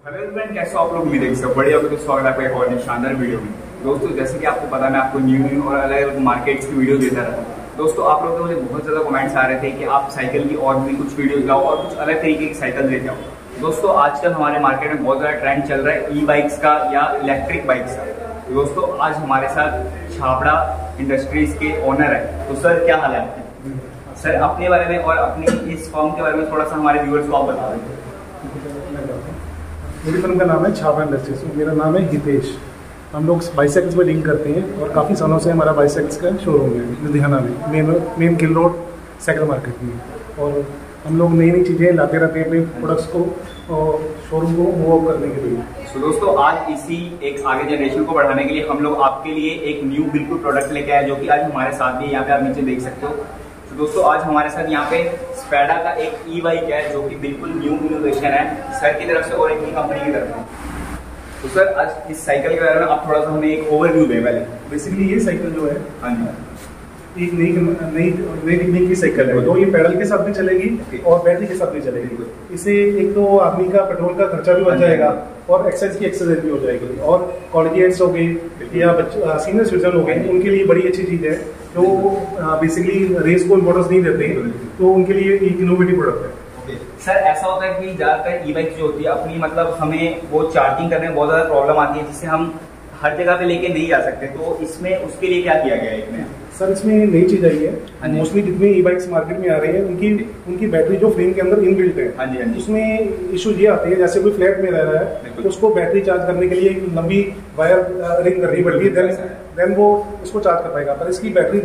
Hello everyone, कैसे हो आप लोग? उम्मीद है सब बढ़िया होगा। तो स्वागत है आपका एक और शानदार वीडियो में। दोस्तों, जैसे कि आपको पता है, मैं आपको न्यू और अलग अलग मार्केट्स की वीडियो देता रहता हूँ। दोस्तों, आप लोगों के मुझे बहुत ज़्यादा कमेंट्स आ रहे थे कि आप साइकिल की और भी कुछ वीडियो लाओ और कुछ अलग तरीके की साइकिल लेते आओ। दोस्तों, आजकल हमारे मार्केट में बहुत ज़्यादा ट्रेंड चल रहा है ई बाइक्स का या इलेक्ट्रिक बाइक्स का। दोस्तों, आज हमारे साथ छाबड़ा इंडस्ट्रीज के ओनर है। तो सर, क्या हाल है आपके? सर, अपने बारे में और अपनी इस फर्म के बारे में थोड़ा सा हमारे व्यूअर्स को आप बता दें। मेरी फर्म का नाम है छाबड़ा इंडस्ट्रीज। मेरा नाम है हितेश। हम लोग बाइसाइकिल्स में डील करते हैं और काफ़ी सालों से हमारा बाइसाइकिल्स का शोरूम है लुधियाना में, मेन किल रोड साइकिल मार्केट में। और हम लोग नई नई चीज़ें लाते रहते हैं अपने प्रोडक्ट्स को और शोरूम को मूव अप करने के लिए। तो दोस्तों, आज इसी एक आगे जनरेशन को बढ़ाने के लिए हम लोग आपके लिए एक न्यू बिल्कुल प्रोडक्ट लेके आए, जो कि आज हमारे साथ भी यहाँ पे आप नीचे देख सकते हो। तो दोस्तों, आज हमारे साथ यहाँ पे स्पेडा का एक ई बाइक है, जो कि बिल्कुल न्यू इनोवेशन है सर की तरफ से और एक ही कंपनी की तरफ से। तो सर, आज इस साइकिल के बारे में आप थोड़ा सा हमें एक ओवरव्यू दें पहले। बेसिकली ये साइकिल जो है, हाँ जी, एक नई टेक्निक की साइकिल है। तो ये पैडल के साथ भी चलेगी और बैटरी के साथ भी चलेगी। इससे एक तो आदमी का पेट्रोल का खर्चा भी बच जाएगा और एक्सरसाइज की एक्सरसाइज भी हो जाएगी। और कॉलेजियंस हो गए या सीनियर सिटीजन हो गए, उनके लिए बड़ी अच्छी चीज़ है। जो बेसिकली रेस को इम्पोर्टेंस नहीं देते, तो उनके लिए एक इनोवेटिव प्रोडक्ट है। सर, ऐसा होता है कि ज़्यादातर ई बाइक जो होती है अपनी, मतलब हमें वो चार्जिंग करने में बहुत ज़्यादा प्रॉब्लम आती है, जिससे हम हर जगह पे लेके नहीं जा सकते। तो इसमें उसके लिए क्या किया गया है इसमें? सर, इसमें नई चीज आई है। मोस्टली जितने ई बाइक्स मार्केट में आ रहे हैं, उनकी बैटरी जो फ्रेम के अंदर इनबिल्ट है। हाँ जी। उसमें इशू ये आती है, जैसे कोई फ्लैट में रह रहा है तो उसको बैटरी चार्ज करने के लिए एक लंबी वायर रिंग करनी पड़ती है, देन वो उसको चार्ज कर पाएगा। पर इसकी बैटरी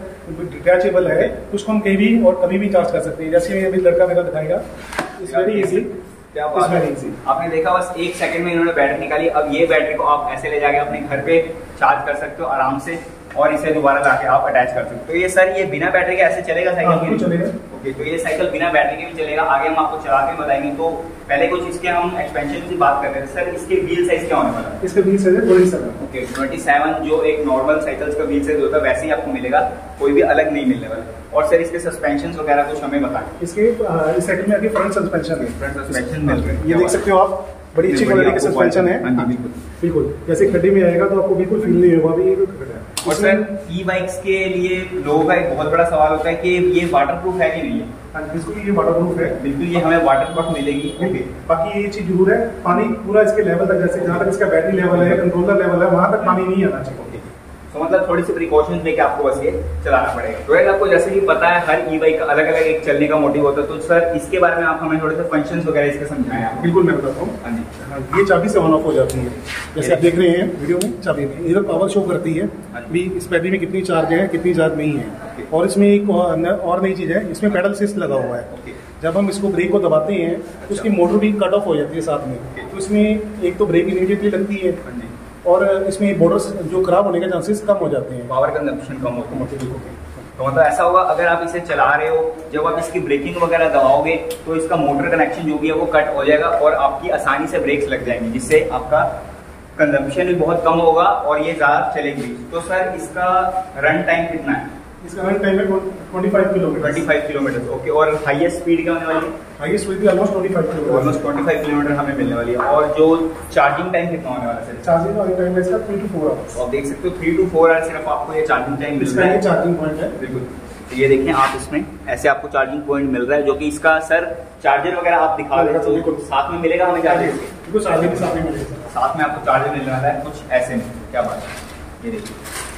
डिटैचेबल है, तो उसको हम कहीं भी और कभी भी चार्ज कर सकते हैं। जैसे अभी लड़का मेरा दिखाएगा, इट्स वेरी इजी। क्या बात है, आपने देखा बस 1 सेकंड में इन्होंने बैटरी निकाली। अब ये बैटरी को आप ऐसे ले जाके अपने घर पे चार्ज कर सकते हो आराम से, और इसे दोबारा लाके आप अटैच कर सकते हो। तो ये सर, ये बिना बैटरी के ऐसे चलेगा साइकिल? भी चलेगा। ओके, तो ये साइकिल बिना बैटरी के भी चलेगा। आगे हम आपको चला के बताएंगे। तो पहले कुछ इसके हम एक्सपेंशन की बात करते हैं। सर, इसके व्हील साइज क्या होने वाला है? इसका व्हील साइज है 27। ओके, 27 जो एक नॉर्मल साइकिल्स का व्हील साइज होता है वैसे ही आपको मिलेगा, कोई भी अलग नहीं मिलने वाला। और सर, इसके सस्पेंशन वगैरह कुछ हमें बताएं। इसके इस साइकिल में आगे फ्रंट सस्पेंशन है। फ्रंट सस्पेंशन मिल रहा है, ये देख सकते हो आप, बड़ी अच्छी क्वालिटी का सस्पेंशन है। बिल्कुल, जैसे खड्डे में आएगा तो आपको बिल्कुल फील नहीं होगा भी। और सर, ई बाइक्स के लिए लोगों का एक बहुत बड़ा सवाल होता है कि ये वाटरप्रूफ है कि नहीं है? बिल्कुल, ये वाटरप्रूफ है। बिल्कुल, ये हमें वाटरप्रूफ मिलेगी। ओके, बाकी ये चीज जरूर है, पानी पूरा इसके लेवल तक, जैसे जहाँ तक इसका बैटरी लेवल है, कंट्रोलर लेवल है, वहां तक पानी नहीं आना चाहिए। तो मतलब थोड़ी सी प्रिकॉशंस लेके आपको बस ये चलाना पड़ेगा। तो आपको जैसे कि पता है, हर ई बाइक का अलग अलग एक चलने का मोटिव होता है। तो सर, इसके बारे में आप हमें थोड़े से फंक्शंस वगैरह इसके समझाएं। बिल्कुल, मैं बताता हूँ। हाँ जी, ये चाबी से ऑन ऑफ हो जाती है, जैसे आप देख रहे हैं वीडियो में। चाबी में इधर पावर शो करती है भी इस बैटरी में कितनी चार्ज है, कितनी चार्ज नहीं है। और इसमें एक और नई चीज है, इसमें पेडल असिस्ट लगा हुआ है। जब हम इसको ब्रेक को दबाते हैं तो उसकी मोटर भी कट ऑफ हो जाती है साथ में। तो इसमें एक तो ब्रेक इमीडिएटली लगती है, और इसमें बोर्डर्स जो खराब होने के चांसेस कम हो जाते हैं, पावर कंजप्शन कम होता है। तो मतलब ऐसा होगा, अगर आप इसे चला रहे हो, जब आप इसकी ब्रेकिंग वगैरह दबाओगे तो इसका मोटर कनेक्शन जो भी है वो कट हो जाएगा और आपकी आसानी से ब्रेक्स लग जाएंगी, जिससे आपका कंजप्शन भी बहुत कम होगा और ये ज़्यादा चलेगी। तो सर, इसका रन टाइम कितना है? इसका रन टाइम है 25 किलोमीटर। 25 kilometre, okay. और हाईएस्ट स्पीड क्या होने वाली है? हाईएस्ट स्पीड भी ऑलमोस्ट 25 किलोमीटर। ऑलमोस्ट 25 किलोमीटर हमें मिलने वाली है। और जो चार्जिंग टाइम कितना होने वाला है? चार्जिंग का टाइम है इसका 3 to 4 आवर्स। आप देख सकते हो 3 to 4 आवर्स सिर्फ आपको ये चार्जिंग टाइम मिल रहा है। चार्जिंग पॉइंट है, बिल्कुल। तो ये देखिए आप, इसमें ऐसे आपको चार्जिंग पॉइंट मिल रहा है, जो कि इसका सर चार्जर वगैरह आप दिखा रहे हो तो साथ में मिलेगा हमें चार्जर? बिल्कुल, चार्जर भी साथ में मिलेगा। साथ में आपको चार्जर मिलने वाला है कुछ ऐसे में। क्या बात है, ये देखिए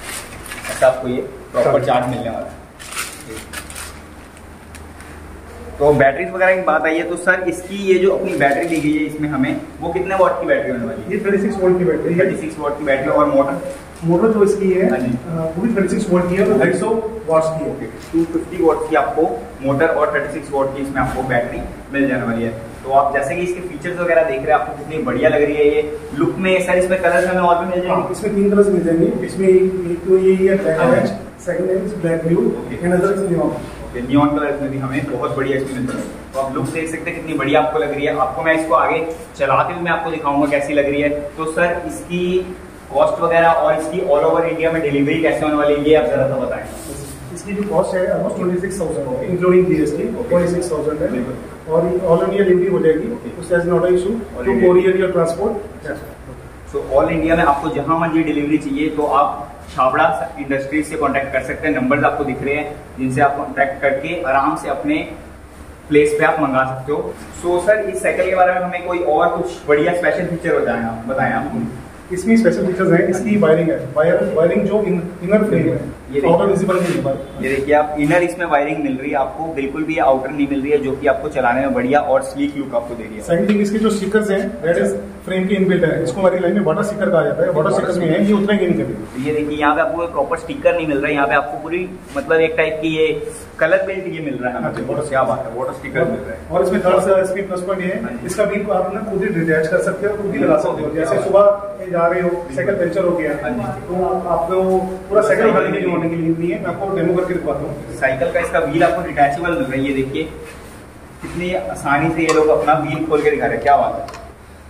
ऐसा आपको ये प्रॉपर चार्ज मिलने वाला है। तो बैटरीज वगैरह की बात आई है, तो सर इसकी ये जो अपनी बैटरी दी गई है इसमें हमें, वो कितने वॉट की बैटरी होने वाली है? ये 36 वोल्ट की बैटरी है। 36 वॉट की बैटरी। और मोटर जो इसकी है वो भी 36 वोल्ट की है, तो 250 वॉट्स की है। 250 वॉट की आपको मोटर और 36 वॉट की इसमें आपको बैटरी मिल जाने वाली है। तो आप जैसे कि इसके फीचर्स वगैरह देख रहे हैं, आपको कितनी बढ़िया लग रही है ये लुक में। सर, इसमें कलर्स हमें और भी मिल जाएंगे? इसमें 3 कलर्स मिल जाएंगे। इसमें एक तो ये है black orange, second is black blue, and other is neon. Neon colour में भी हमें बहुत बढ़िया इसमें मिल रहा है। तो आप लुक देख सकते हैं कितनी बढ़िया आपको लग रही है। आपको मैं इसको आगे चला के भी मैं आपको दिखाऊंगा कैसी लग रही है। तो सर, इसकी कॉस्ट वगैरह और इसकी ऑल ओवर इंडिया में डिलीवरी कैसे होने वाली है, ये आप जरा सा बताएं। इसकी जो कॉस्ट है ऑलमोस्ट 26,000 इंक्लूडिंग जीएसटी 26,000 है। और ऑल इंडिया डिलीवरी हो जाएगी, उससे as not issue to courier या ट्रांसपोर्ट। सो ऑल इंडिया में आपको जहां मर्जी डिलीवरी चाहिए तो आप छाबड़ा इंडस्ट्रीज से कांटेक्ट कर सकते हैं। नंबर्स आपको दिख रहे हैं जिनसे आप कांटेक्ट करके आराम से अपने प्लेस पे आप मंगा सकते हो। सो सर इस साइकिल के बारे में हमें कोई और कुछ बढ़िया स्पेशल फीचर हो जाएगा, बताएं आप। इसमें स्पेशल फीचर्स हैं, इसकी वायरिंग है, वायरिंग जो इनर फ्रेम है, ये आउटर विजिबल नहीं है। ये देखिए आप इनर इसमें वायरिंग मिल रही है आपको, बिल्कुल भी आउटर नहीं मिल रही है, जो कि आपको चलाने में बढ़िया और स्लीक लुक आपको दे रही है। सेकंड थिंग, इसके जो स्टिकर्स हैं दैट इज फ्रेम के इनबिल्ट है, इसको हमारी लाइन में वाटर स्टिकर कहा जाता है, वाटर स्टिकर्स में है, ये उतरेंगे नहीं कभी। ये देखिए यहाँ पे आपको प्रॉपर स्टिकर नहीं मिल रहा है, यहाँ पे आपको पूरी मतलब एक टाइप की ये कलर बेल्ट ये मिल रहा है, क्या बात है, वाटर स्टिकर मिल रहा है। और इसमें थर्ड स्पीड प्लस पॉइंट ये है, इसका व्हील आप ना खुद ही डिटैच कर सकते हो, खुद ही लगा सकते हो। जैसे सुबह जा रहे हो, साइकिल पंचर हो गया तो आपको पूरा साइकिल उठाने के लिए होने की नीड नहीं है। मैं आपको डेमो करके दिखाता हूँ। साइकिल का इसका व्हील आपको डिटैचेबल मिल रही है, देखिए कितनी आसानी से ये लोग अपना व्हील खोल के दिखा रहे हैं, क्या बात है,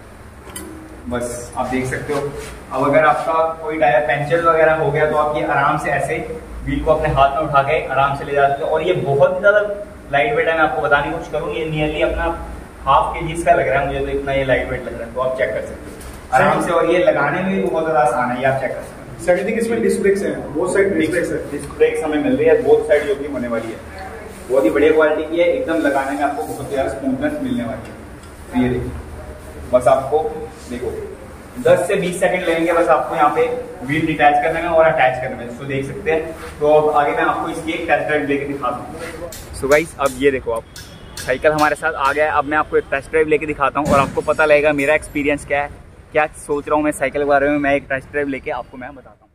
बस आप देख सकते हो। अब अगर आपका कोई टायर पंचर वगैरह हो गया तो आप ये आराम से ऐसे व्हील को अपने हाथ में उठा के आराम से ले जा सकते हो। और ये बहुत ही ज्यादा लाइट वेट है, मैं आपको बताने की कोशिश करूँ, ये नियरली अपना हाफ kg का लग रहा है मुझे, तो इतना ये लाइट वेट लग रहा है, तो आप चेक कर सकते हो आराम से। और ये लगाने में भी बहुत ज्यादा आसान है, ये आप चेक कर सकते हो। सेकंड थिंग, इसमें डिस्क ब्रेक्स हैं, बोथ साइड डिस्क ब्रेक्स है, डिस्क ब्रेक्स हमें मिल रही है बोथ साइड, जो कि होने वाली है, बहुत ही बढ़िया क्वालिटी की है, एकदम लगाने में आपको बहुत ज्यादा स्मूथनेस मिलने वाली है। तो ये देखिए बस आपको देखो 10 से 20 सेकंड लगेंगे बस आपको यहाँ पे व्हील डिटैच करने में और अटैच करने में, तो देख सकते हैं। तो अब आगे मैं आपको इसकी एक टेस्ट ड्राइव लेके दिखाता हूँ। सो गाइस अब ये देखो, आप साइकिल हमारे साथ आ गया है, अब मैं आपको एक टेस्ट ड्राइव लेके दिखाता हूँ और आपको पता लगेगा मेरा एक्सपीरियंस क्या है, क्या सोच रहा हूँ मैं साइकिल के बारे में। मैं एक टेस्ट ड्राइव लेके आपको मैं बताता हूँ।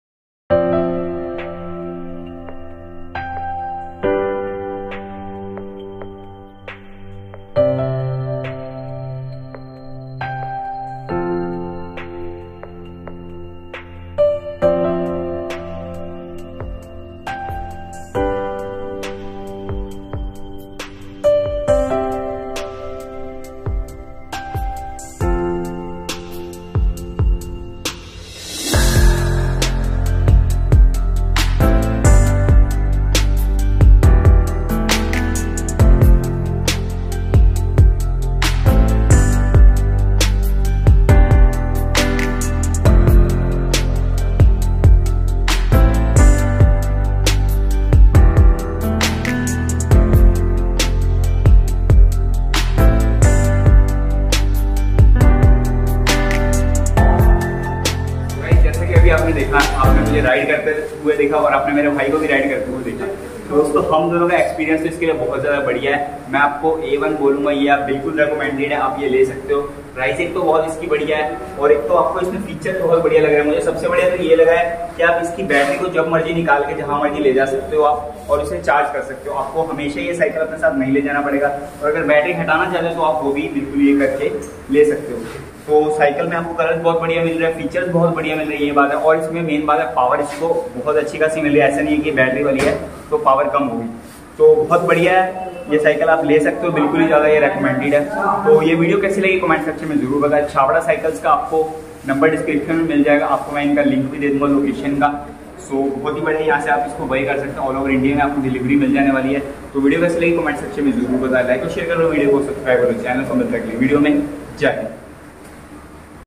आपने देखा, आपने मुझे राइड करते हुए देखा और आपने मेरे भाई को भी राइड करते हुए देखा। दोस्तों हम दोनों का एक्सपीरियंस तो इसके लिए बहुत ज़्यादा बढ़िया है, मैं आपको A1 बोलूँगा, ये आप बिल्कुल रेकमेंडेड है, आप ये ले सकते हो। प्राइस एक तो बहुत इसकी बढ़िया है और एक तो आपको इसमें फीचर बहुत बढ़िया लग रहा है। मुझे सबसे बढ़िया तो ये लगा है कि आप इसकी बैटरी को जब मर्जी निकाल के जहाँ मर्जी ले जा सकते हो आप और इसे चार्ज कर सकते हो। आपको हमेशा ये साइकिल अपने साथ नहीं ले जाना पड़ेगा और अगर बैटरी हटाना चाहते हो तो आप वो भी बिल्कुल ये करके ले सकते हो। तो साइकिल में आपको कलर बहुत बढ़िया मिल रहा है, फीचर्स बहुत बढ़िया मिल रही है, ये बात है। और इसमें मेन बात है पावर इसको बहुत अच्छी खासी मिल रही है, ऐसा नहीं है कि बैटरी वाली है तो पावर कम होगी। तो बहुत बढ़िया है ये साइकिल, आप ले सकते हो, बिल्कुल ही ज़्यादा ये रेकमेंडेड है। तो ये वीडियो कैसी लगी कमेंट सेक्शन में जरूर बताएं। छाबड़ा साइकिल्स का आपको नंबर डिस्क्रिप्शन में मिल जाएगा, आपको मैं इनका लिंक भी दे दूंगा लोकेशन का। सो बहुत ही बढ़िया, यहाँ से आप इसको बाय कर सकते हैं, ऑल ओवर इंडिया में आपको डिलीवरी मिल जाने वाली है। तो वीडियो कैसी लगी कमेंट सेक्शन में जरूर बताएं, लाइक और शेयर करो वीडियो को, सब्सक्राइब करो चैनल को। मिलता है अगली वीडियो में, जय हिंद।